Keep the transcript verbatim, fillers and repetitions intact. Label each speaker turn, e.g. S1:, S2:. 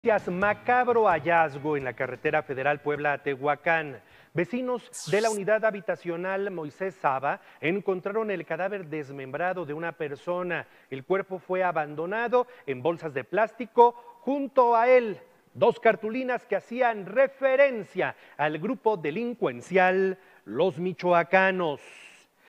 S1: Macabro hallazgo en la carretera federal Puebla-Tehuacán. Vecinos de la unidad habitacional Moisés Saba encontraron el cadáver desmembrado de una persona. El cuerpo fue abandonado en bolsas de plástico. Junto a él, dos cartulinas que hacían referencia al grupo delincuencial Los Michoacanos.